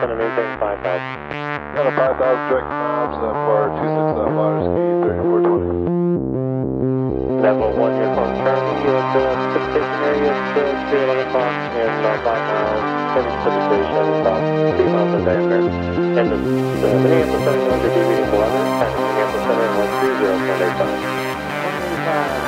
center, maintain 5,000. Got a 5,000 direct knobs for 26 water speed, 3420. Level 1, your phone currently at the precipitation area at 311 o'clock and 5 miles, heavy precipitation about 3 miles in diameter. And the Minneapolis Center 1 degree reading 11, and the Minneapolis Center 130, Sunday time. 185.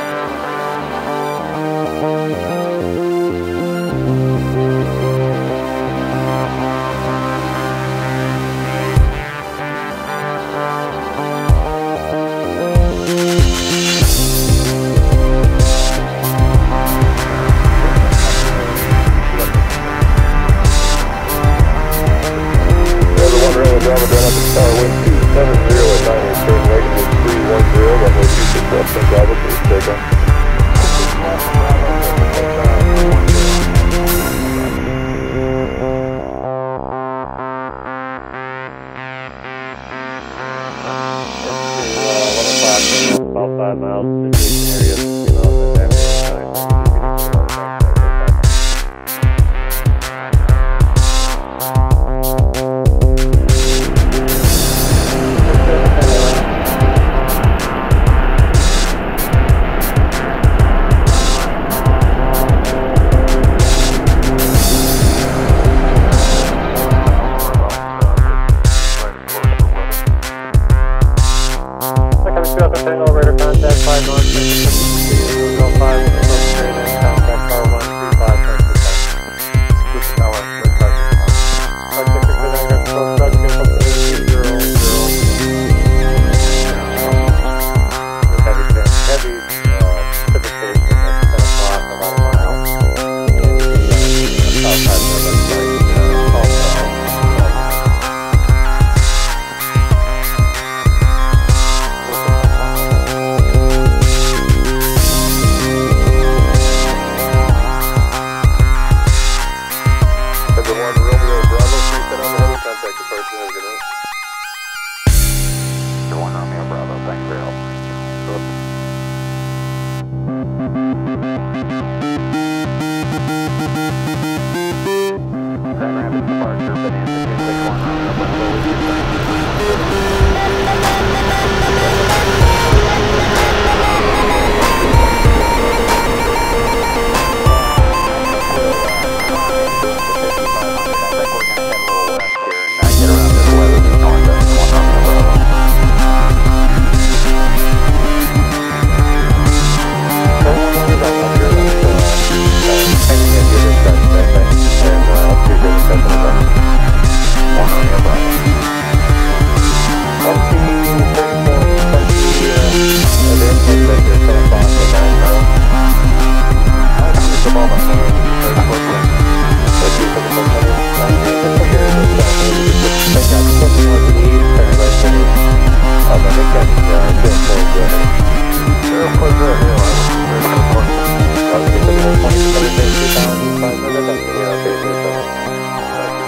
Bravo, down up to tower, wind 270 at 98, turn right into 310, runway 26 left, turn Bravo, please take off. About 5 miles, situation area, 3 miles in diameter, time. Operator contact 5 north, 05, train and contact car 135, this tower, heavy precipitation at 10 o'clock, about a mile, and the south side of the website,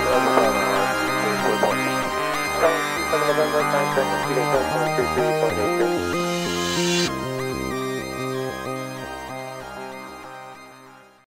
November, time check, speeding 7.33.8.